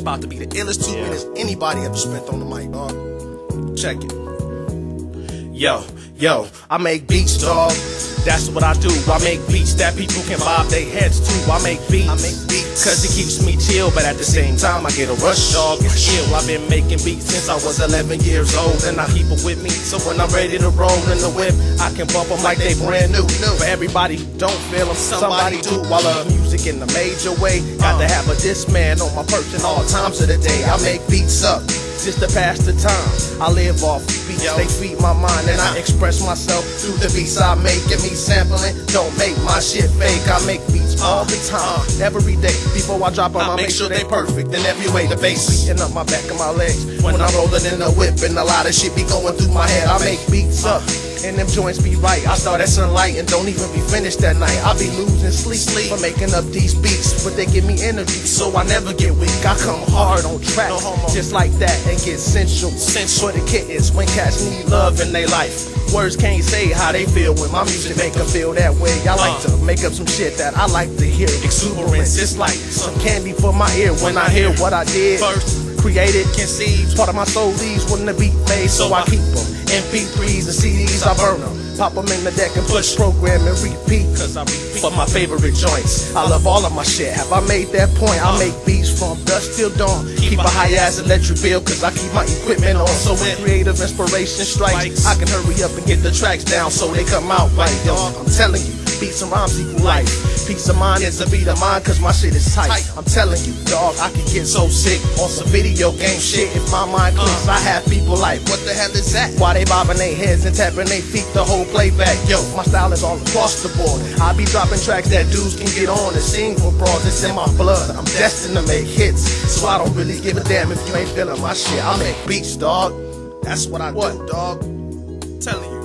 about to be the illest 2 minutes anybody ever spent on the mic, dog. Check it. Yo, I make beats, dog. That's what I do. I make beats that people can bob their heads to. I make beats cause it keeps me chill, but at the same time I get a rush, dog. It's ill. I've been making beats since I was 11 years old, and I keep it with me. So when I'm ready to roll in the whip, I can bump them like they brand new. For everybody who don't feel them, somebody do. I love music in a major way. Got to have a diss man on my person all times of the day. I make beats up just to pass the time. I live off beats, they feed my mind, and I express myself through the beats I make. And me sampling don't make my shit fake. I make beats all the time, every day. Before I drop them, I make sure they perfect in every way. The bass beating up my back and my legs when I'm rolling in the whip, and a lot of shit be going through my head. I make beats up and them joints be right. I start at sunlight and don't even be finished that night. I be losing sleep for making up these beats, but they give me energy, so I never get weak. I come hard on track, just like that, and get sensual for the kittens when cats need love in their life. Words can't say how they feel when my music make them feel that way. I like to make up some shit that I like to hear. Exuberance, it's like some candy for my ear when I hear what I did. First, created, conceived, part of my soul leaves when the beat fades, so I keep them. MP3s and CDs, I burn them, pop them in the deck and push program and repeat, cause I repeat for my favorite joints. I love all of my shit. Have I made that point? I make beats from dusk till dawn. Keep a high ass electric bill, cause I keep my equipment on. So when creative inspiration strikes, I can hurry up and get the tracks down so they come out right. Yo, I'm telling you, beats and rhymes equal life. Peace of mind is a beat of mine, cause my shit is tight. I'm telling you, dog, I can get so sick on some video game shit if my mind clicks. I have people like, what the hell is that? Why they bobbing their heads and tapping their feet the whole playback? Yo, my style is all across the board. I be dropping tracks that dudes can get on and sing for bros. It's in my blood. I'm destined to make hits, so I don't really give a damn if you ain't feeling my shit. I make beats, dog. That's what I do, dog. I'm telling you.